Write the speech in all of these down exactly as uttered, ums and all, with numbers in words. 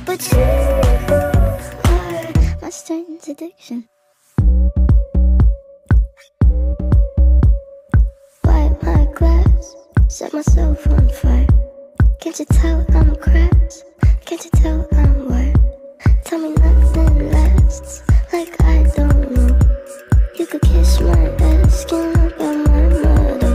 but you are my strange addiction. Wipe my glass, set myself on fire. Can't you tell I'm cracked? Can't you tell I'm wired? Tell me nothing lasts, like I don't know. You could kiss my ass, skin up on my motto.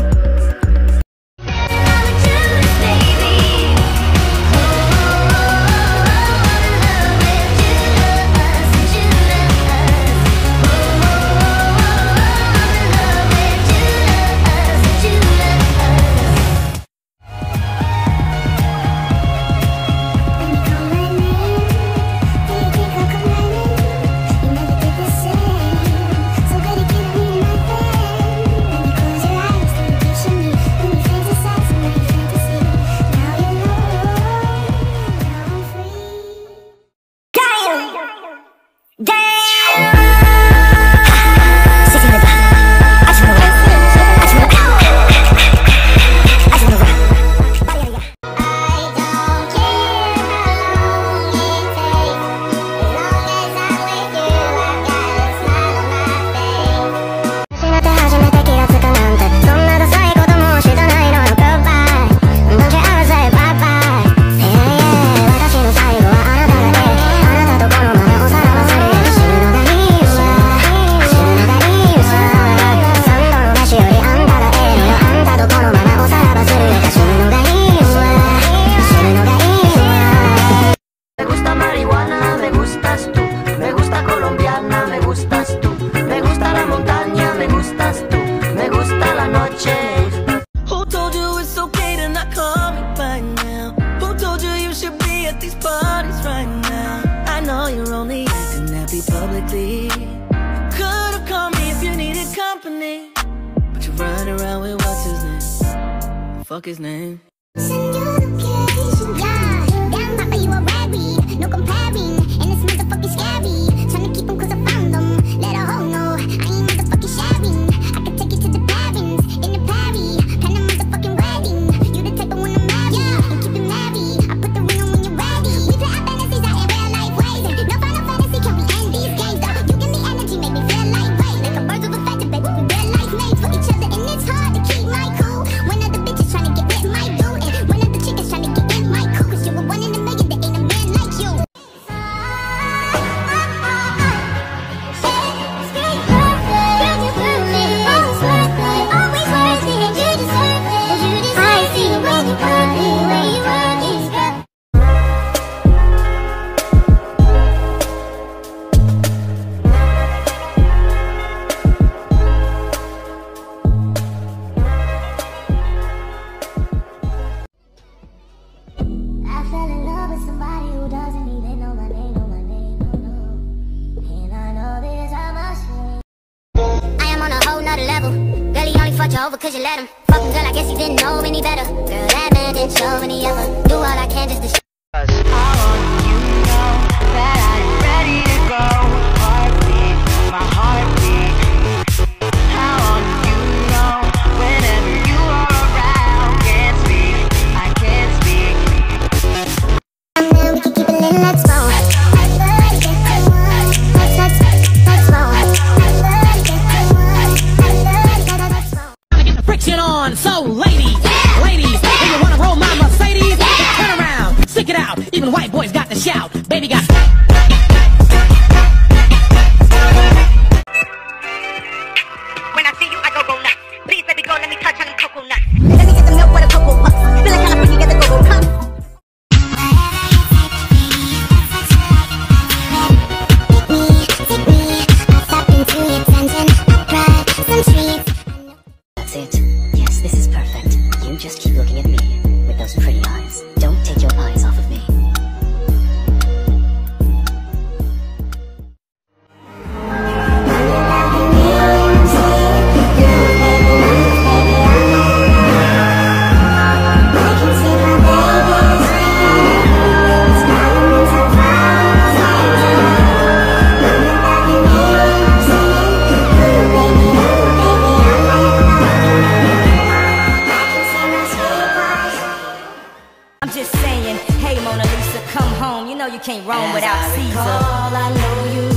Publicly, could've called me if you needed company, but you're running around with what's his name? Fuck his name. Send your location, yeah. Damn, Papa, you a rare breed. No comparing, and it's motherfucking scary. Tryna keep them cause I found them. Let a hoe know, I ain't motherfucking sharing. I could take you to the parents, in the party. Plan a motherfucking wedding. You the type I wanna marry, yeah. And keep it married. I put the ring on when you're ready. We play our fantasies out in real life ways. No final fantasy, can we end these games though? You give me energy, make me feel like weight. Like a bird of a feather, baby, we real life made for each other. And it's hard to keep my cool when other bitches tryna get with my dude. And one of the chickens tryna get in my cool. Cause you're a one in a million, there ain't a man like you. Over cause you let him fuck him, girl, I guess he didn't know any better. Girl, that man didn't show any ever. Do all I can just to I want you to know that I'm ready to go. Heartbeat, my heartbeat. I want you to know whenever you are around. Can't speak, I can't speak. And then we can keep it lit, let's go. Let's, let's, let's go. Friction on, so ladies, yeah. ladies, yeah. If you wanna roll my Mercedes, yeah. turn around, stick it out. Even white boys got to shout, baby got. When I see you, I go go nuts. Please, baby, go let me touch on them coconuts. Let me get the milk for the cocoa puffs. Feel like California, get the cocoa cup. That's it. Yes, this is perfect. You just keep looking at me with those pretty eyes. Don't take your eyes off of me. can't roam without As I Caesar. recall, I know you